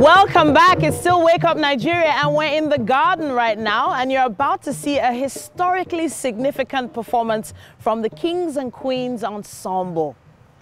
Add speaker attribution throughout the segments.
Speaker 1: Welcome back. It's still Wake Up Nigeria and we're in the garden right now and you're about to see a historically significant performance from the Kings and Queens Ensemble.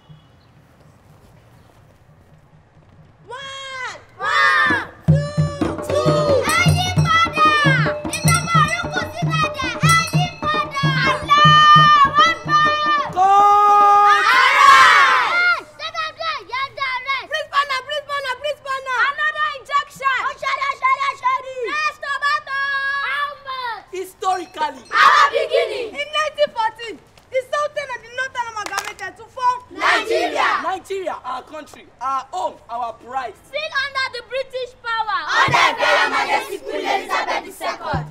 Speaker 2: Historically,
Speaker 3: our beginning
Speaker 2: in 1914, the Sultan of the Northern Amalgamated to form
Speaker 3: Nigeria.
Speaker 2: Nigeria, our country, our home, our pride.
Speaker 3: Still under the British power. Under Imperial Majesty Queen Elizabeth II.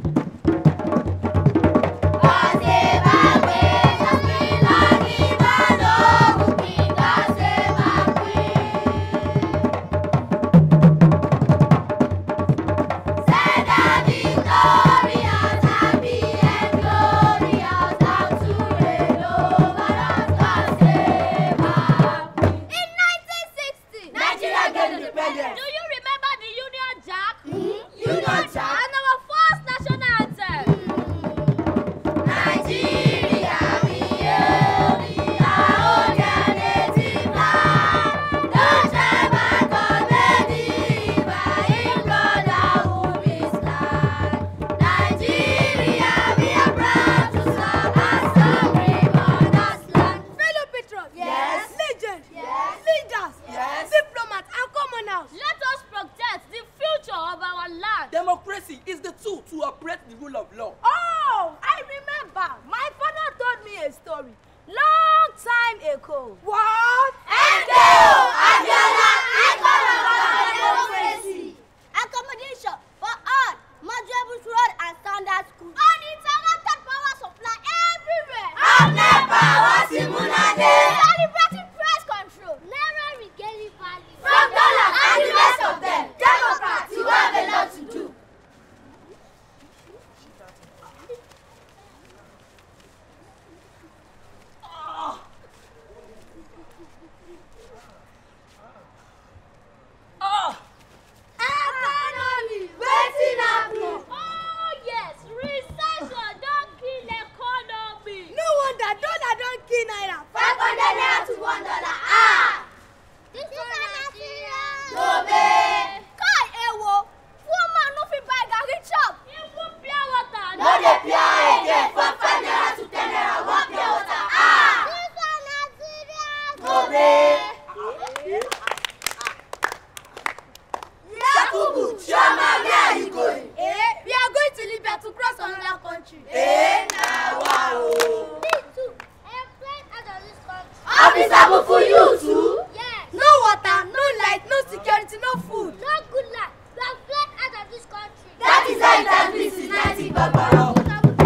Speaker 2: Democracy is the tool to operate the rule of law.
Speaker 4: Oh, I remember. My father told me a story long time ago.
Speaker 2: What?
Speaker 3: Democracy. Accommodation for all, moderate road and standard school. Uninterrupted power supply everywhere. Celebrating press control. Naira regaining value. From dollars and the rest of them. Democrats, you have a lot to do. Economy, wetin happen? Oh yes, recession don kill economy.
Speaker 4: No wonder dollar don kill naira.
Speaker 3: 500 naira to $1. Ah! This one Nigeria. Tobe. Kai ewo, poor man no fit buy garri chop. Even pure water no dey pure again for 5 naira to 10 naira one pure water. Ah! This one Nigeria. Tobe. Yakubu, Chioma, where are you going?
Speaker 4: We are going to Libya to cross another country.
Speaker 3: Now wow. Me too. I am flying out of this country. Officer for you too? Yes.
Speaker 4: No water, no light, no security, no food.
Speaker 3: No good luck. We are flying out of this country.
Speaker 4: That is how it has been since 19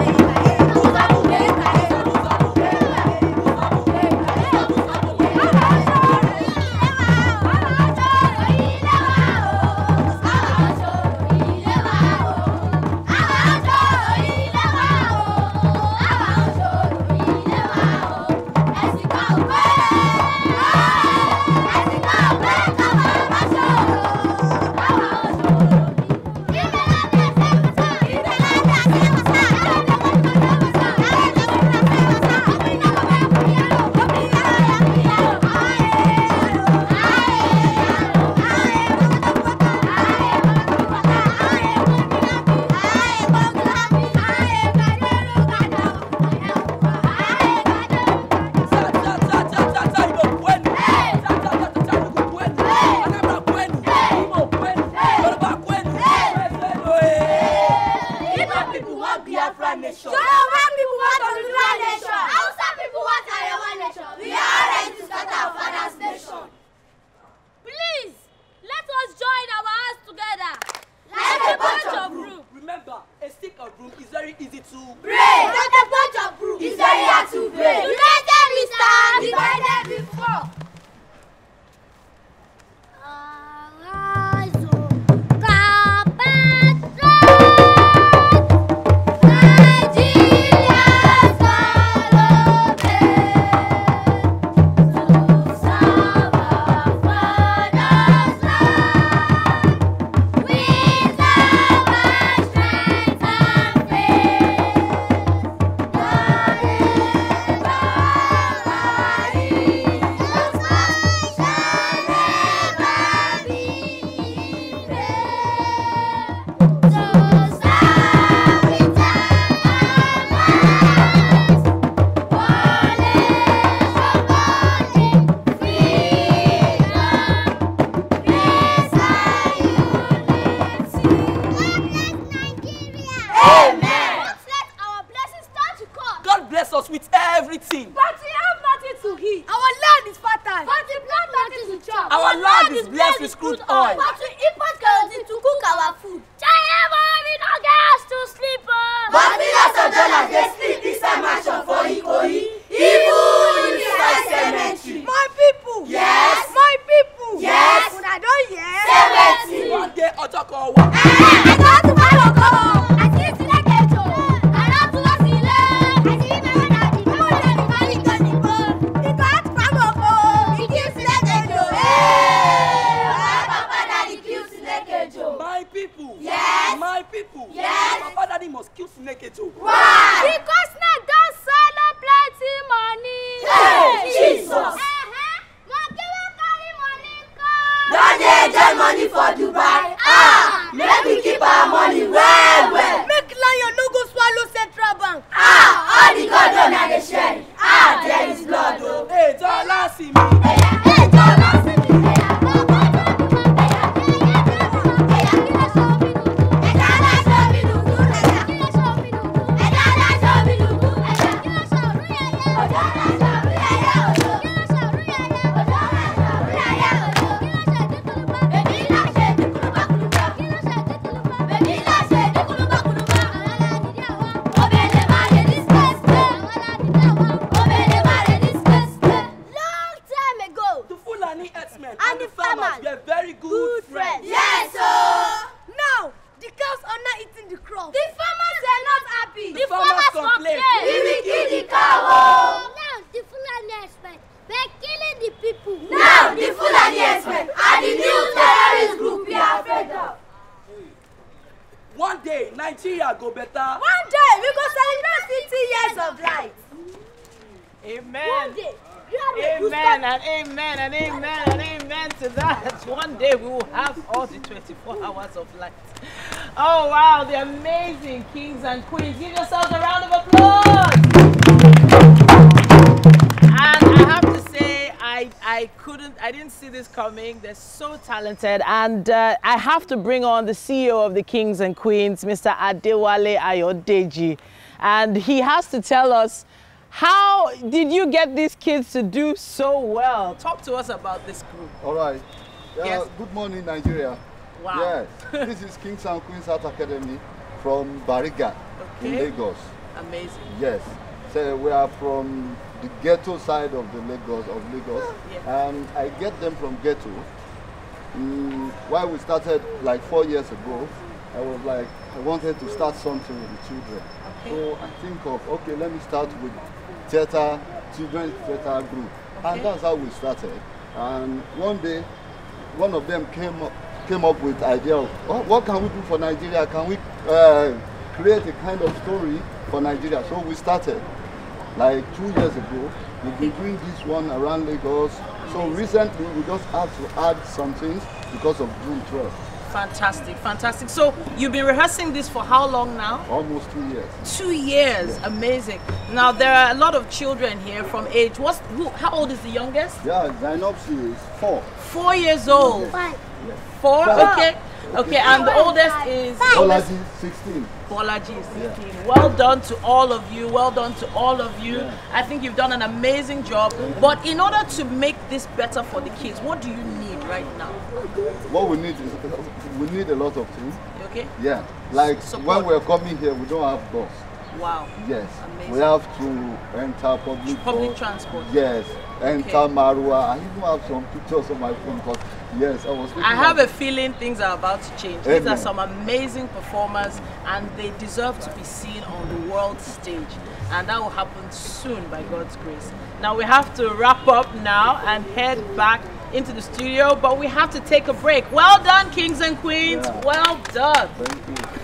Speaker 2: Nation.
Speaker 3: Yoruba people want Oduduwa nation. Hausa people want Arewa nation. We are ready to start our father's nation. Please, let us join our hands together. Like a bunch of broom.
Speaker 2: Remember, a stick of broom is very easy to
Speaker 3: break. Like a bunch of broom is very hard to break. United we stand, divided we fall.
Speaker 5: people.
Speaker 3: Yes.
Speaker 5: Papa daddy must kill Sineke too.
Speaker 3: Why?
Speaker 4: Because now don't swallow plenty money.
Speaker 3: Hey, Jesus. Don't dey get money for Dubai. Ah, make we keep our money well well.
Speaker 2: Make lion no go swallow Central Bank.
Speaker 3: Ah, all the God don na dey share. Ah, there is blood o.
Speaker 5: Hey, Jola see me.
Speaker 3: Hey, Jola see me.
Speaker 5: And the farmers were very good friends.
Speaker 3: Yes, sir.
Speaker 2: Now, the cows are not eating the crop.
Speaker 4: The farmers are not happy.
Speaker 5: The farmers complain.
Speaker 3: We will kill the cow.
Speaker 6: Now the Fulani expect they're killing the people.
Speaker 3: Now the Fulani herdsmen are the new terrorist group we are afraid of.
Speaker 5: One day, Nigeria go better.
Speaker 4: One day we go celebrate 50 years of light.
Speaker 1: Amen.
Speaker 4: One day.
Speaker 1: Amen and amen and amen and amen to that. One day we will have all the 24 hours of light. Oh wow, the amazing kings and queens. Give yourselves a round of applause. And I have to say, I didn't see this coming. They're so talented. And I have to bring on the CEO of the Kings and Queens, Mr. Adewale Ayodeji. And he has to tell us, how did you get these kids to do so well? Talk to us about this group.
Speaker 7: All right.
Speaker 1: Yes.
Speaker 7: Good morning, Nigeria.
Speaker 1: Wow.
Speaker 7: Yes. This is Kings and Queens Art Academy from Bariga in Lagos.
Speaker 1: Amazing.
Speaker 7: Yes. So we are from the ghetto side of Lagos.
Speaker 1: Yes.
Speaker 7: And I get them from ghetto. While we started like 4 years ago, I was like, I wanted to start something with the children.
Speaker 1: Okay.
Speaker 7: So I think of, okay, let me start with theater, children's theater group.
Speaker 1: Okay.
Speaker 7: And that's how we started. And one day, one of them came up with the idea of, what can we do for Nigeria? Can we create a kind of story for Nigeria? So we started like 2 years ago. We've been doing this one around Lagos. So recently we just had to add some things because of June 12th.
Speaker 1: Fantastic, fantastic. So you've been rehearsing this for how long now?
Speaker 7: Almost 2 years.
Speaker 1: 2 years. Yes. Amazing. Now there are a lot of children here from age. How old is the youngest?
Speaker 7: Yeah, Zainab, she is 4.
Speaker 1: 4 years old.
Speaker 6: 5.
Speaker 1: 4? Okay. Okay, and the oldest is?
Speaker 7: Bolaji, 16.
Speaker 1: Bolaji is 16. Well done to all of you. Well done to all of you. Yeah. I think you've done an amazing job. But in order to make this better for the kids, what do you need right now?
Speaker 7: What we need is, we need a lot of things.
Speaker 1: Okay?
Speaker 7: Yeah. Like
Speaker 1: Support.
Speaker 7: when we're coming here, we don't have bus.
Speaker 1: Wow.
Speaker 7: Yes.
Speaker 1: Amazing.
Speaker 7: We have to enter public
Speaker 1: transport.
Speaker 7: Yes. Enter Marua. I even have some pictures on my phone because yes, I was thinking.
Speaker 1: I have a feeling things are about to change.
Speaker 7: Amen.
Speaker 1: These are some amazing performers and they deserve to be seen on the world stage. And that will happen soon by God's grace. Now we have to wrap up now and head back into the studio, but we have to take a break. Well done, Kings and Queens. Yeah. Well done.
Speaker 7: Thank you.